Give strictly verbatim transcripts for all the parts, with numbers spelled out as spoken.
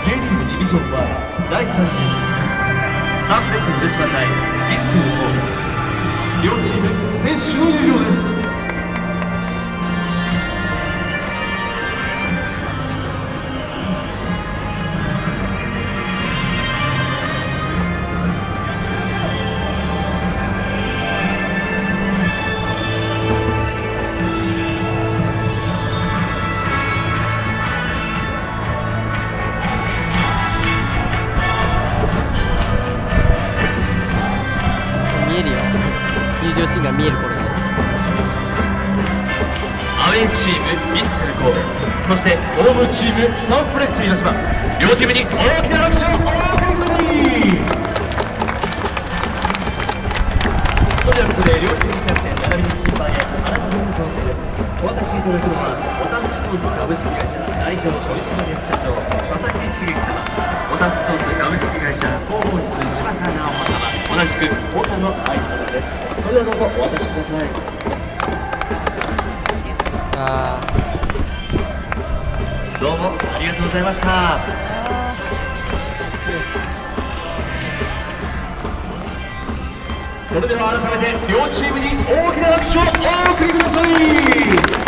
ジュニアディビジョンワンだいさん戦サンフレッチェ広島対ヴィッセル神戸、両チーム選手の入場です。 見えるよ。入場シーンが見える頃ね。 アウェーチームヴィッセル神戸、そしてホームチームサンフレッチェ広島、両チームに大きな拍手をお送り。ということで両チームキャプテン並びに審判へ改めて調整です。お渡しいただくのはオタフクソース株式会社代表取締役社長佐々木茂樹様、オタフクソース株式会社広報室柴田直子様、同じく太田の愛様です。それではどうぞお渡しください。 あどうもありがとうございました。それでは改めて両チームに大きな拍手をお送りください。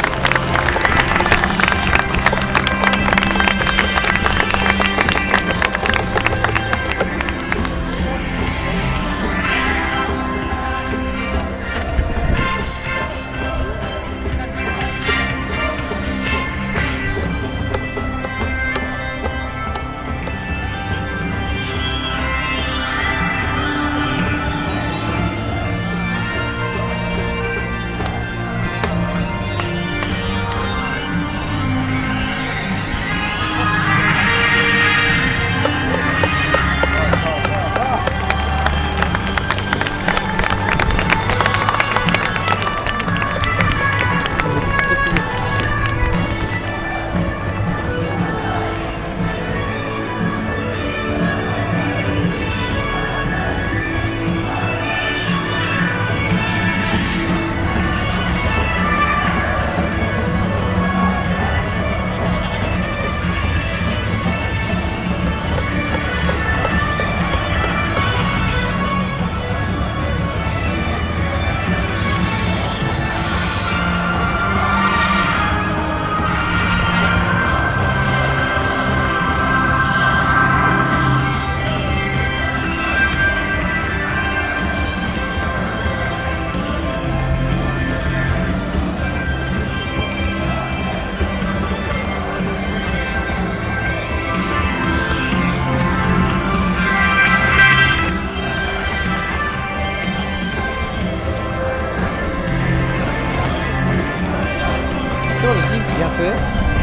ちょうど陣地逆。ちょっ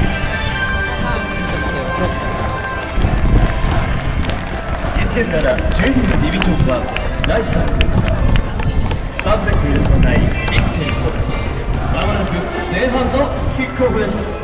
とよこにせんななジュニアディビジョンワンだいさん戦サンフレッチェ広島対ヴィッセル神戸、まもなく前半のキックオフです。